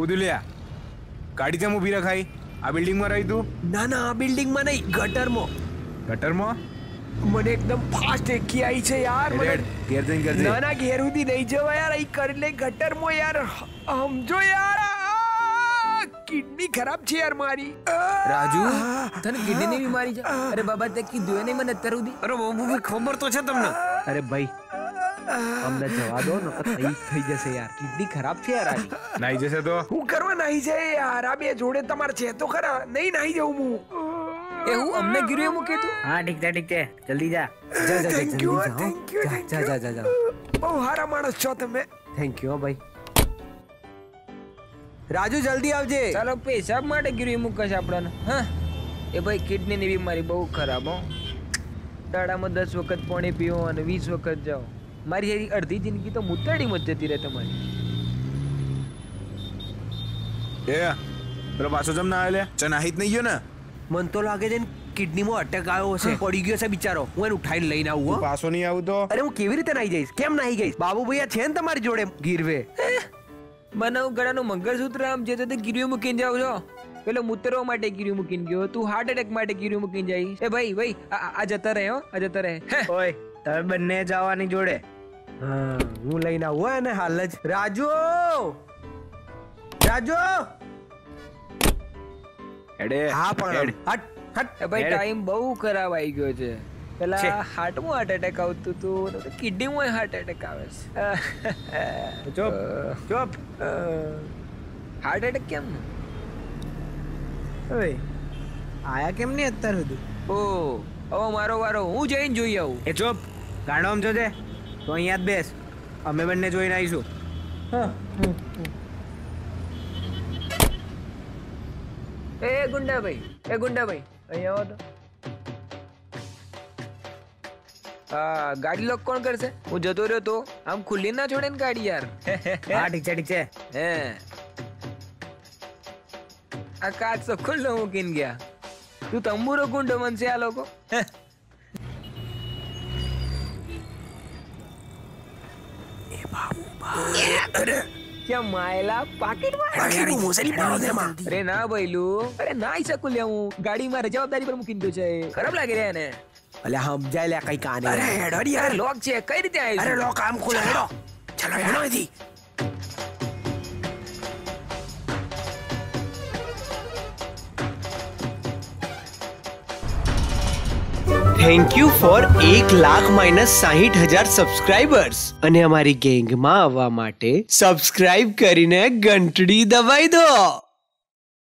કુદુ લ્યા ગાડી તેમ ઊભી રખાઈ આ બિલ્ડિંગમાં રહી તું ના ના આ બિલ્ડિંગમાં નહીં ગટરમાં ગટરમાં મને એકદમ ફાસ્ટ એકી આવી છે યાર મને ઘેર જઈને કરજે ના ના ઘેર સુધી નહીં જવા યાર અહીં કરી લે ગટરમાં યાર સમજો યાર કિડની ખરાબ છે યાર મારી રાજુ તને કિડનીની બીમારી છે અરે બાબા તે કીધું નહીં મને અત્યાર સુધી અરે બાબુ ખબર તો છે તમને અરે ભાઈ અમને જવા દો નકર થઈ જશે યાર કિડની ખરાબ છે યાર આની નાઈ જશે તો હું કરવા નાહી જાય યાર આ બે જોડે તમારે છે તો ખરા નહીં નાહી જાઉં હું એ હું અમને ગીરું એમ કીધું હા ઠીક છે જલ્દી જા થેન્ક યુ બહુ સારા માણસ છો તમે થેન્ક યુ ભાઈ રાજુ જલ્દી આવજે ચાલો પેશાબ માટે ગીરું એમ કશ આપણને હા એ ભાઈ કિડનીની બીમારી બહુ ખરાબ હો દાડામાં 10 વખત પાણી પીવો અને 20 વખત જાઓ મારી અડધી જિંદગી તો મૂતરડીમાં જ જતી રહે તમારી એ પેલો પાછો જમ ના આલે ચા નાહી જ નહીં ગયો ને મન તો લાગે છે કિડનીમાં અટેક આવ્યો છે પડી ગયો છે બિચારો હું એને ઉઠાઈને લઈને આવું પાછો નહીં આવું તો અરે હું કેવી રીતે નાહી જઈશ કેમ નાહી ગઈશ બાબુ ભૈયા છે ને તમારી જોડે ગીરવે મને ગળાનું મંગળસૂત્ર આમ જે તે ગીરું મૂકીને જાવ છો પેલો મૂતરવા માટે ગીરું મૂકીને ગયો તું હાર્ટ એટેક માટે ગીરું મૂકીને જાય એ ભાઈ આ જતા રહે હો આ જતા રહે ઓય તમે બંને જવાની જોડે હા હું લઈને આવું ને હાલ જ રાજુ હેડે હા પણ હટ એ ભાઈ ટાઈમ બહુ ખરાબ આવી ગયો છે પેલા હાર્ટમાં હાર્ટ એટેક આવતું હતું કિડનીમાં હાર્ટ એટેક આવે છે ચૂપ હાર્ટ એટેક કેમ ઓય આયા કેમ નહીં અત્યાર સુધી ઓ હવે મારો વારો હું જઈને જોઈ આવું એ ચૂપ ગાડો આમ જોજે તો અહીંયા જ બેસ અમે બંને જોઈને આવીશું એ ગુંડાભાઈ અહીંયા આવો તો ગાડી લોક કોણ કરશે હું જતો રહ્યો તો આમ ખુલ્લી ના છોડે ને ગાડી યાર હા ઠીક છે હે આ કાચ તો ખુલ્લો મૂકીને ગયા તું તંબુરો ગુંડો બનશે આ લોકો क्या मायला पाकिट अरे ना भैलू अरे ना ऐसा कुल गाड़ी में जवाबदारी पर મૂકી દીધો છે ખરાબ લાગી રહ્યા ને અલે સમજાય લે કઈ કાને અરે હેડો યાર લોક છે કઈ રીતે આવી અરે લોક આમ ખોલે હેડો ચલો હેડો અહીંથી થેન્ક યુ ફોર 1,60,000 સબસ્ક્રાઇબર્સ અને અમારી ગેંગમાં આવવા માટે સબસ્ક્રાઇબ કરીને ઘંટડી દબાઈ દો